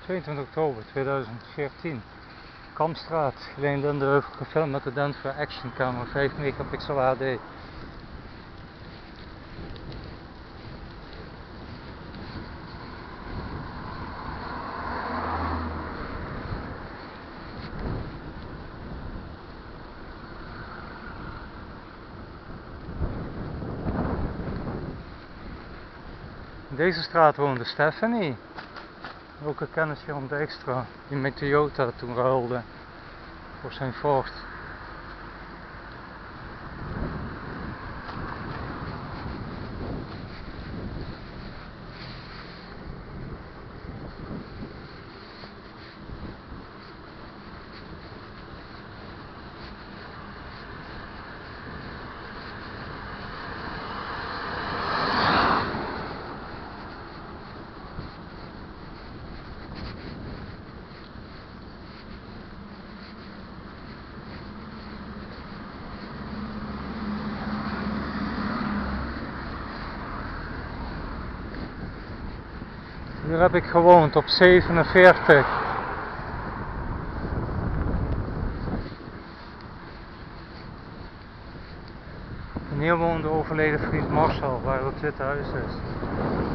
22 oktober 2014. Kamstraat, Helene Lindeheuvel, gefilmd met de Denver Action Camera 5 megapixel HD. In deze straat woonde Stephanie, ook een kennisje van Dijkstra, die met Toyota toen ruilde voor zijn Ford. Hier heb ik gewoond op 47. En hier woonde overleden vriend Marcel, waar het dit huis is.